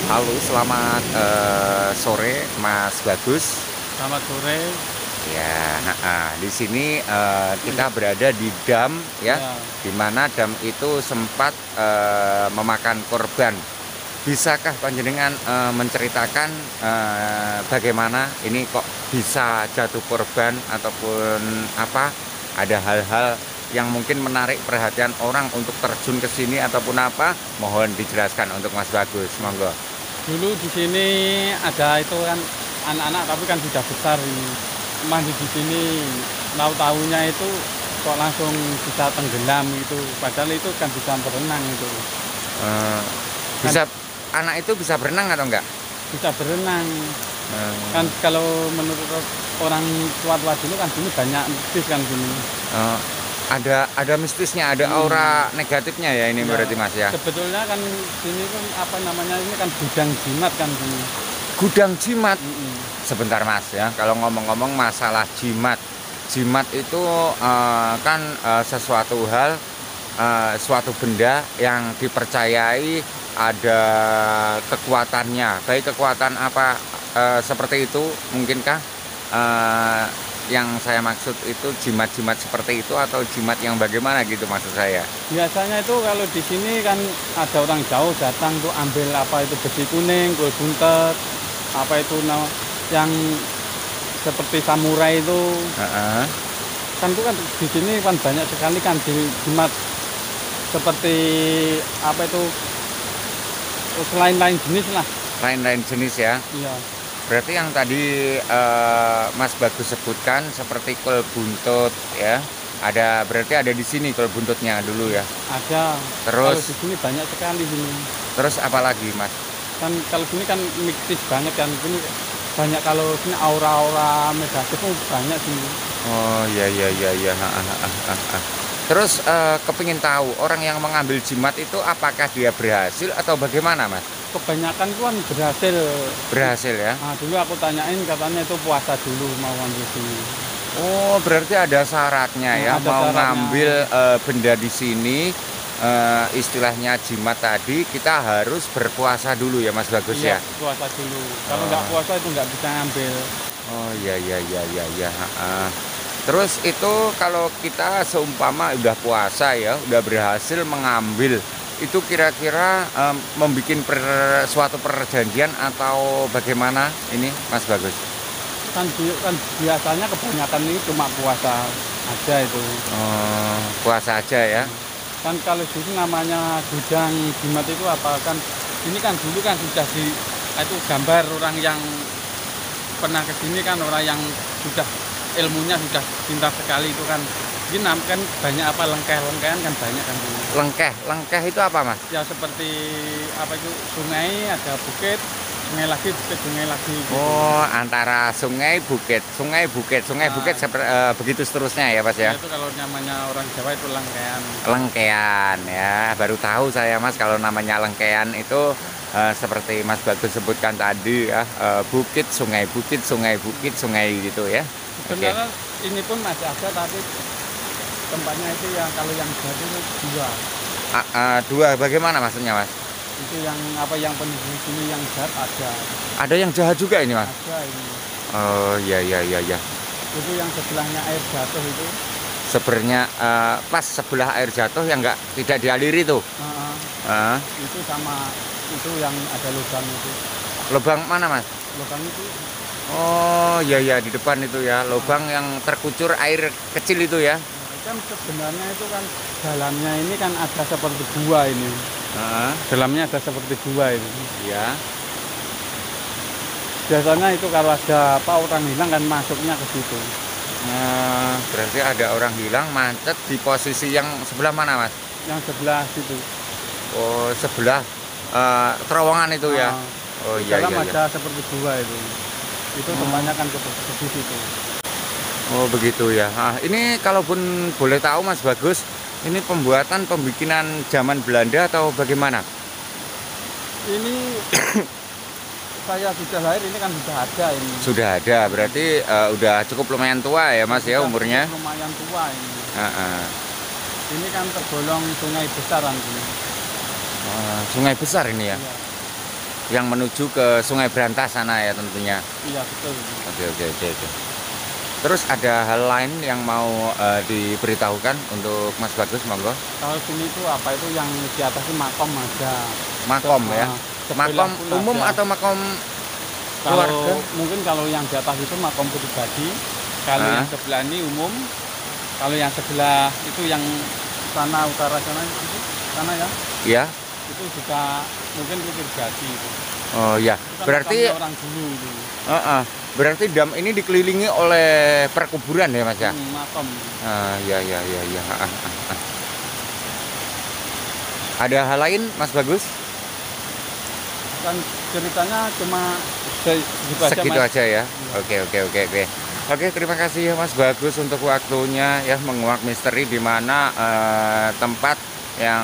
Halo, selamat sore, Mas Bagus. Selamat sore. Ya, di sini Iya, kita berada di dam, ya, iya. di mana dam itu sempat memakan korban. Bisakah panjenengan menceritakan bagaimana ini kok bisa jatuh korban ataupun apa? Ada hal-hal yang mungkin menarik perhatian orang untuk terjun ke sini ataupun apa? Mohon dijelaskan untuk Mas Bagus, monggo. Dulu di sini ada itu kan anak-anak tapi kan sudah besar ini. Mandi di sini tahu-tahunya itu kok langsung bisa tenggelam gitu. Padahal itu kan bisa berenang itu. Eh, Kan bisa anak itu bisa berenang atau enggak? bisa berenang. Eh, Kan kalau menurut orang tua-tua dulu kan sini banyak mistis kan sini. eh, ada mistisnya, ada Hmm. aura negatifnya ya ini Ya, berarti Mas ya. sebetulnya kan sini kan apa namanya ini kan gudang jimat kan sini. Gudang jimat. Mm-mm. Sebentar Mas ya, kalau ngomong-ngomong masalah jimat, jimat itu kan sesuatu hal, suatu benda yang dipercayai ada kekuatannya. Baik kekuatan apa seperti itu mungkinkah? Eh, yang saya maksud itu jimat-jimat seperti itu atau jimat yang bagaimana gitu maksud saya. Biasanya itu kalau di sini kan ada orang jauh datang tuh ambil apa itu besi kuning, kue buntet, apa itu yang seperti samurai itu Heeh. kan itu kan di sini kan banyak sekali kan di jimat seperti apa itu selain lain jenis lah. Lain-lain jenis ya. Iya, Berarti yang tadi Mas Bagus sebutkan seperti kol buntut ya. Berarti ada di sini kol buntutnya dulu ya. ada. Kalau Terus di sini banyak sekali sini. terus apa lagi Mas? Kan kalau sini kan mistis banget kan. Ini banyak kalau sini aura-aura negatif tuh banyak sini. Oh iya iya iya iya. Ha, ha, ha, ha, ha. Terus kepingin tahu orang yang mengambil jimat itu apakah dia berhasil atau bagaimana Mas? Kebanyakan tuh kan berhasil. Berhasil ya. Nah, dulu aku tanyain katanya itu puasa dulu mau ambil sini. Oh, berarti ada syaratnya Nah, ya, ada mau syaratnya. ngambil benda di sini, istilahnya jimat tadi, kita harus berpuasa dulu ya, Mas Bagus Iya, ya. puasa dulu. Kalau nggak Oh, puasa itu nggak bisa ngambil. oh iya iya iya iya iya. Terus itu kalau kita seumpama udah puasa ya, udah berhasil mengambil, itu kira-kira membuat suatu perjanjian atau bagaimana ini, Mas Bagus? Kan biasanya kebanyakan ini cuma puasa aja itu. Oh, puasa aja ya. Kan kalau di sini namanya gudang jimat itu apa kan ini kan dulu kan sudah di itu gambar orang yang pernah ke sini kan orang yang sudah ilmunya sudah pintar sekali itu kan. Ini kan banyak apa lengkeh-lengkehan kan banyak kan sini. Lengkeh, lengkeh itu apa, Mas? Ya seperti apa itu sungai ada bukit sungai lagi bukit sungai lagi gitu. Oh, antara sungai, bukit, sungai, bukit, sungai, bukit, Nah, begitu seterusnya ya, Mas ya ya. itu kalau namanya orang Jawa itu lengkean. Lengkean ya, baru tahu saya Mas kalau namanya lengkean itu seperti Mas Bagus sebutkan tadi ya, bukit, sungai, bukit, sungai gitu ya. Oke. Sebenarnya ini pun masih ada tapi tempatnya itu yang kalau yang baru itu dua. Dua, bagaimana maksudnya Mas? Itu yang apa yang penduduk sini yang jahat ada. Ada yang jahat juga ini Mas? Ada ini. Oh iya iya iya iya. Itu yang sebelahnya air jatuh itu. Sebenarnya pas sebelah air jatuh yang tidak dialiri tuh. Heeh, Eh, itu sama itu yang ada lubang itu. Lubang mana Mas? Lubang itu Oh iya iya di depan itu ya, lubang yang terkucur air kecil itu ya. kan sebenarnya itu kan dalamnya ini kan ada seperti gua ini. Heeh, Dalamnya ada seperti gua ini. iya. Biasanya itu kalau ada apa orang hilang kan masuknya ke situ. Berarti ada orang hilang macet di posisi yang sebelah mana Mas? Yang sebelah situ. Oh sebelah terowongan itu ya. Ah, Oh di iya dalam iya iya. ada seperti gua itu. Itu tempatnya kan ke situ. Oh begitu ya. Ini kalaupun boleh tahu Mas Bagus, ini pembikinan zaman Belanda atau bagaimana? Ini saya sudah lahir ini kan sudah ada ini. Sudah ada, berarti udah cukup lumayan tua ya Mas ya Sudah umurnya. lumayan tua ini. Heeh. Ini kan tergolong sungai besar kan ini. Sungai besar ini ya. Iya. yang menuju ke Sungai Brantas sana ya tentunya. Iya betul. Oke. Terus ada hal lain yang mau diberitahukan untuk Mas Bagus, monggo. Kalau sini itu apa itu yang di atas itu makom ada. Makom ya. Sebelah Makom pun umum ada. atau makom Kalau keluarga? mungkin kalau yang di atas itu makom pribadi, kalau yang sebelah ini umum, kalau yang sebelah itu yang sana utara sana itu sana ya, Ya. itu juga mungkin itu pribadi itu. Oh ya. Itu kan Berarti makamnya orang dulu itu. berarti dam ini dikelilingi oleh perkuburan ya Mas ya? Makom. Ya. Ada hal lain Mas Bagus? Kan ceritanya cuma Segitu Mas. aja ya. Oke. Oke, terima kasih ya Mas Bagus untuk waktunya ya menguak misteri di mana tempat yang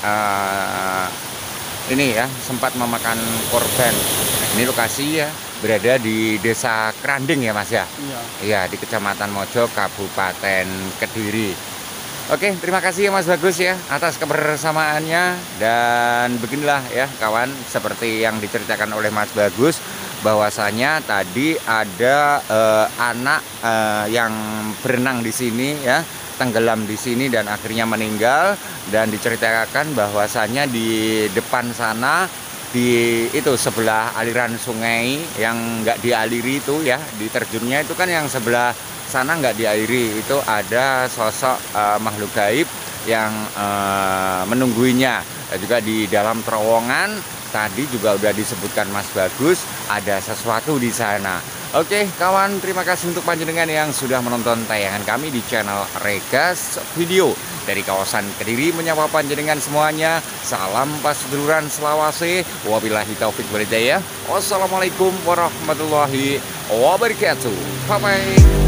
ini ya sempat memakan korban. Ini lokasi ya berada di Desa Kranding ya Mas ya. Iya. Iya, di Kecamatan Mojo, Kabupaten Kediri. Oke, terima kasih ya Mas Bagus ya atas kebersamaannya. Dan beginilah ya kawan, seperti yang diceritakan oleh Mas Bagus, bahwasanya tadi ada anak yang berenang di sini ya, tenggelam di sini dan akhirnya meninggal. Dan diceritakan bahwasanya di depan sana, di itu sebelah aliran sungai yang nggak dialiri itu ya, diterjunnya itu kan yang sebelah sana nggak diairi, itu ada sosok makhluk gaib yang menungguinya. Dan juga di dalam terowongan tadi juga udah disebutkan Mas Bagus ada sesuatu di sana. Oke kawan, terima kasih untuk panjenengan yang sudah menonton tayangan kami di channel Regas Video dari kawasan Kediri. Menyapa panjenengan semuanya, salam paseduluran selawase, wabillahi taufik walhidayah. Wassalamualaikum warahmatullahi wabarakatuh. Bye bye.